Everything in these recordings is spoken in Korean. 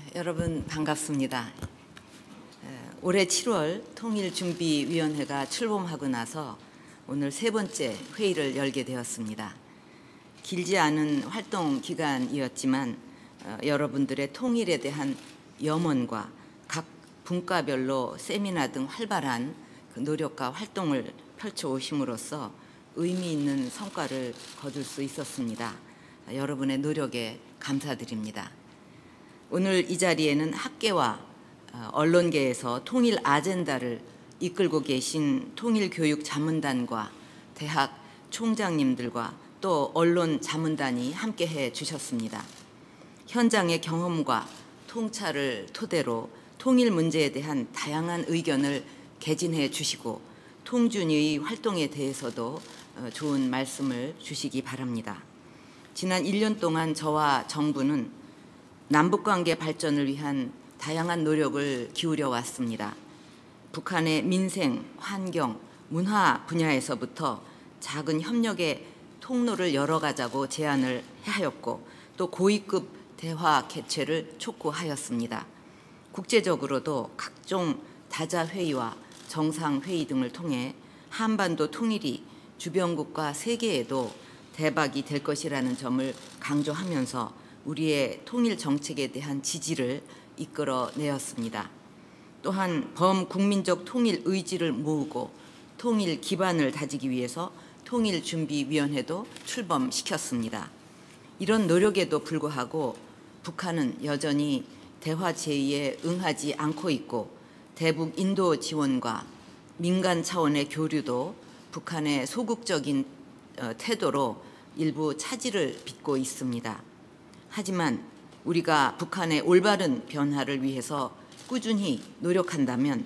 여러분 반갑습니다. 올해 7월 통일준비위원회가 출범하고 나서 오늘 세 번째 회의를 열게 되었습니다. 길지 않은 활동 기간이었지만 여러분들의 통일에 대한 염원과 각 분과별로 세미나 등 활발한 그 노력과 활동을 펼쳐오심으로써 의미 있는 성과를 거둘 수 있었습니다. 여러분의 노력에 감사드립니다. 오늘 이 자리에는 학계와 언론계에서 통일 아젠다를 이끌고 계신 통일교육자문단과 대학 총장님들과 또 언론 자문단이 함께해 주셨습니다. 현장의 경험과 통찰을 토대로 통일 문제에 대한 다양한 의견을 개진해 주시고 통준위의 활동에 대해서도 좋은 말씀을 주시기 바랍니다. 지난 1년 동안 저와 정부는 남북관계 발전을 위한 다양한 노력을 기울여 왔습니다. 북한의 민생, 환경, 문화 분야에서부터 작은 협력의 통로를 열어가자고 제안을 하였고 또 고위급 대화 개최를 촉구하였습니다. 국제적으로도 각종 다자회의와 정상회의 등을 통해 한반도 통일이 주변국과 세계에도 대박이 될 것이라는 점을 강조하면서 우리의 통일 정책에 대한 지지를 이끌어내었습니다. 또한 범국민적 통일 의지를 모으고 통일 기반을 다지기 위해서 통일준비위원회도 출범시켰습니다. 이런 노력에도 불구하고 북한은 여전히 대화 제의에 응하지 않고 있고 대북 인도 지원과 민간 차원의 교류도 북한의 소극적인 태도로 일부 차질을 빚고 있습니다. 하지만 우리가 북한의 올바른 변화를 위해서 꾸준히 노력한다면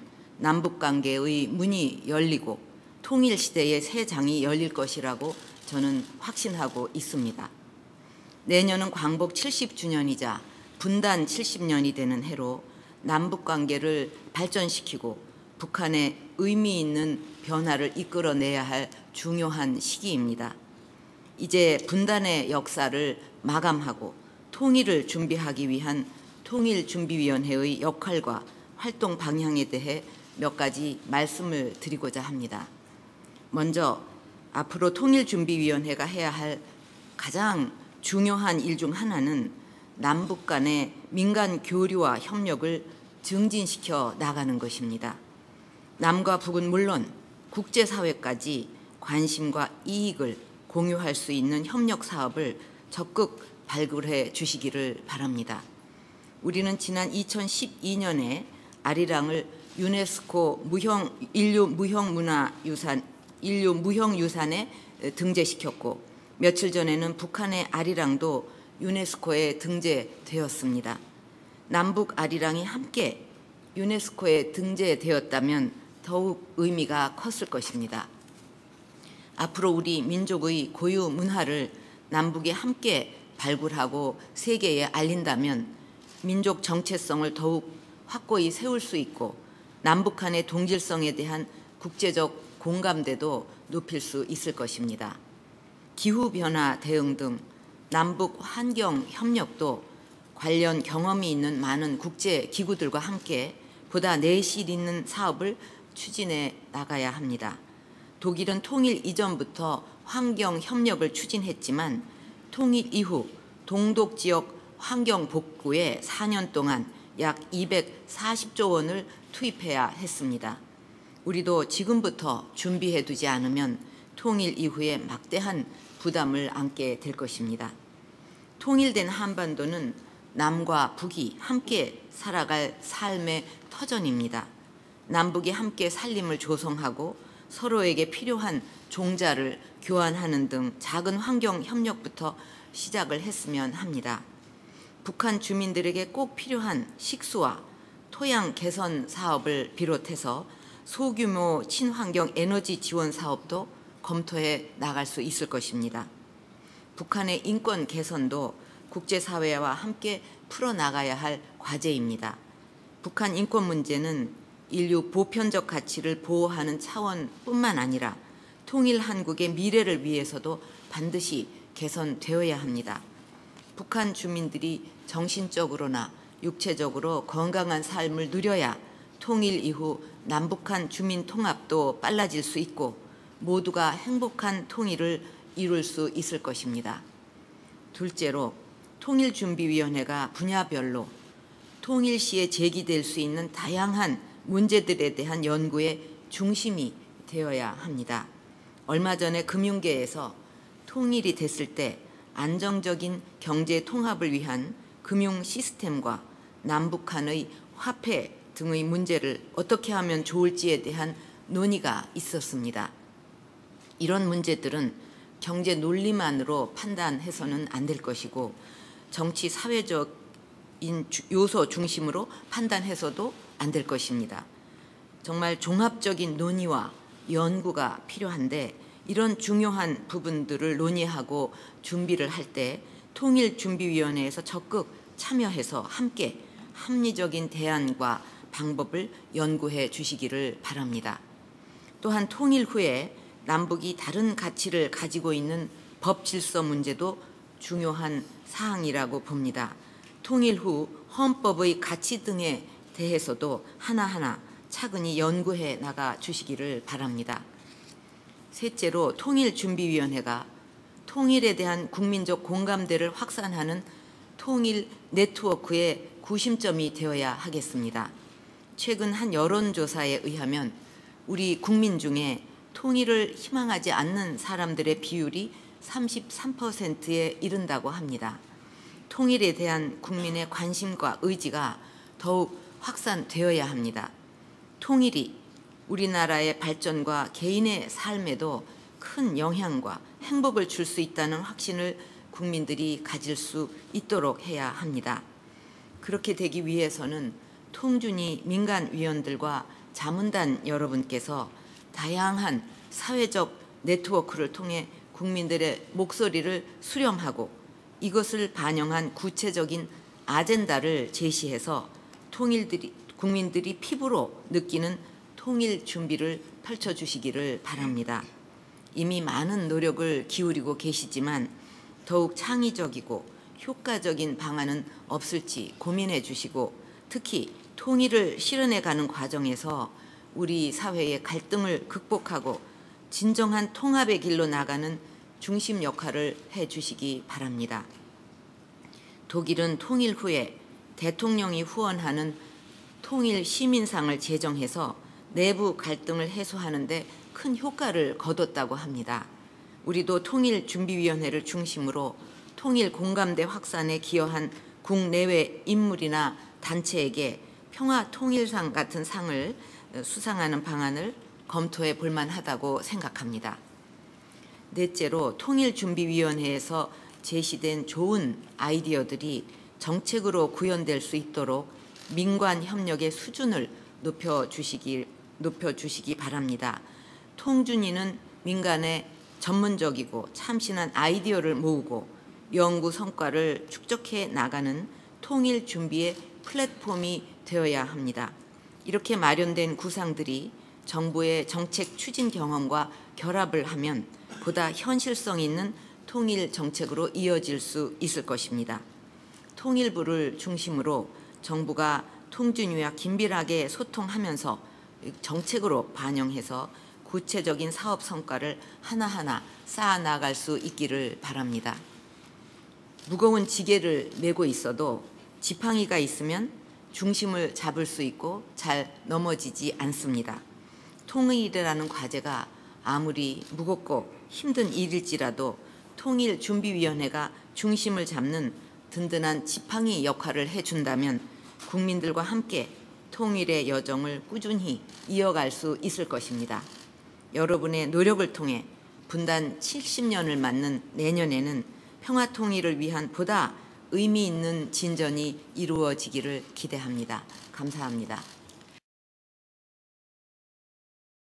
남북관계의 문이 열리고 통일시대의 새 장이 열릴 것이라고 저는 확신하고 있습니다. 내년은 광복 70주년이자 분단 70년이 되는 해로 남북관계를 발전시키고 북한의 의미 있는 변화를 이끌어내야 할 중요한 시기입니다. 이제 분단의 역사를 마감하고 통일을 준비하기 위한 통일준비위원회의 역할과 활동 방향에 대해 몇 가지 말씀을 드리고자 합니다. 먼저 앞으로 통일준비위원회가 해야 할 가장 중요한 일 중 하나는 남북 간의 민간 교류와 협력을 증진시켜 나가는 것입니다. 남과 북은 물론 국제사회까지 관심과 이익을 공유할 수 있는 협력 사업을 적극 발굴해 주시기를 바랍니다. 우리는 지난 2012년에 아리랑을 유네스코 인류 무형유산에 등재시켰고 며칠 전에는 북한의 아리랑도 유네스코에 등재되었습니다. 남북 아리랑이 함께 유네스코에 등재되었다면 더욱 의미가 컸을 것입니다. 앞으로 우리 민족의 고유 문화를 남북이 함께 발굴하고 세계에 알린다면 민족 정체성을 더욱 확고히 세울 수 있고 남북한의 동질성에 대한 국제적 공감대도 높일 수 있을 것입니다. 기후변화 대응 등 남북 환경 협력도 관련 경험이 있는 많은 국제기구들과 함께 보다 내실 있는 사업을 추진해 나가야 합니다. 독일은 통일 이전부터 환경 협력을 추진했지만 통일 이후 동독 지역 환경 복구에 4년 동안 약 240조 원을 투입해야 했습니다. 우리도 지금부터 준비해 두지 않으면 통일 이후에 막대한 부담을 안게 될 것입니다. 통일된 한반도는 남과 북이 함께 살아갈 삶의 터전입니다. 남북이 함께 살림을 조성하고 서로에게 필요한 종자를 교환하는 등 작은 환경 협력부터 시작을 했으면 합니다. 북한 주민들에게 꼭 필요한 식수와 토양 개선 사업을 비롯해서 소규모 친환경 에너지 지원 사업도 검토해 나갈 수 있을 것입니다. 북한의 인권 개선도 국제사회와 함께 풀어나가야 할 과제입니다. 북한 인권 문제는 인류 보편적 가치를 보호하는 차원뿐만 아니라 통일 한국의 미래를 위해서도 반드시 개선되어야 합니다. 북한 주민들이 정신적으로나 육체적으로 건강한 삶을 누려야 통일 이후 남북한 주민 통합도 빨라질 수 있고 모두가 행복한 통일을 이룰 수 있을 것입니다. 둘째로 통일준비위원회가 분야별로 통일 시에 제기될 수 있는 다양한 문제들에 대한 연구의 중심이 되어야 합니다. 얼마 전에 금융계에서 통일이 됐을 때 안정적인 경제 통합을 위한 금융 시스템과 남북한의 화폐 등의 문제를 어떻게 하면 좋을지에 대한 논의가 있었습니다. 이런 문제들은 경제 논리만으로 판단해서는 안 될 것이고 정치 사회적인 요소 중심으로 판단해서도 안 될 것입니다. 정말 종합적인 논의와 연구가 필요한데 이런 중요한 부분들을 논의하고 준비를 할 때 통일준비위원회에서 적극 참여해서 함께 합리적인 대안과 방법을 연구해 주시기를 바랍니다. 또한 통일 후에 남북이 다른 가치를 가지고 있는 법 질서 문제도 중요한 사항이라고 봅니다. 통일 후 헌법의 가치 등에 대해서도 하나하나 차근히 연구해 나가 주시기를 바랍니다. 셋째로 통일준비위원회가 통일에 대한 국민적 공감대를 확산하는 통일 네트워크의 구심점이 되어야 하겠습니다. 최근 한 여론조사에 의하면 우리 국민 중에 통일을 희망하지 않는 사람들의 비율이 33%에 이른다고 합니다. 통일에 대한 국민의 관심과 의지가 더욱 확산되어야 합니다. 통일이 우리나라의 발전과 개인의 삶에도 큰 영향과 행복을 줄 수 있다는 확신을 국민들이 가질 수 있도록 해야 합니다. 그렇게 되기 위해서는 통준위 민간위원들과 자문단 여러분께서 다양한 사회적 네트워크를 통해 국민들의 목소리를 수렴하고 이것을 반영한 구체적인 아젠다를 제시해서 국민들이 피부로 느끼는 통일 준비를 펼쳐주시기를 바랍니다. 이미 많은 노력을 기울이고 계시지만 더욱 창의적이고 효과적인 방안은 없을지 고민해 주시고 특히 통일을 실현해가는 과정에서 우리 사회의 갈등을 극복하고 진정한 통합의 길로 나가는 중심 역할을 해주시기 바랍니다. 독일은 통일 후에 대통령이 후원하는 통일 시민상을 제정해서 내부 갈등을 해소하는 데 큰 효과를 거뒀다고 합니다. 우리도 통일준비위원회를 중심으로 통일 공감대 확산에 기여한 국내외 인물이나 단체에게 평화통일상 같은 상을 수상하는 방안을 검토해 볼 만하다고 생각합니다. 넷째로 통일준비위원회에서 제시된 좋은 아이디어들이 정책으로 구현될 수 있도록 민관협력의 수준을 높여주시기 바랍니다. 통준위는 민간의 전문적이고 참신한 아이디어를 모으고 연구 성과를 축적해 나가는 통일 준비의 플랫폼이 되어야 합니다. 이렇게 마련된 구상들이 정부의 정책 추진 경험과 결합을 하면 보다 현실성 있는 통일 정책으로 이어질 수 있을 것입니다. 통일부를 중심으로 정부가 통준위와 긴밀하게 소통하면서 정책으로 반영해서 구체적인 사업 성과를 하나하나 쌓아나갈 수 있기를 바랍니다. 무거운 지게를 메고 있어도 지팡이가 있으면 중심을 잡을 수 있고 잘 넘어지지 않습니다. 통일이라는 과제가 아무리 무겁고 힘든 일일지라도 통일준비위원회가 중심을 잡는 든든한 지팡이 역할을 해준다면 국민들과 함께 통일의 여정을 꾸준히 이어갈 수 있을 것입니다. 여러분의 노력을 통해 분단 70년을 맞는 내년에는 평화통일을 위한 보다 의미 있는 진전이 이루어지기를 기대합니다. 감사합니다.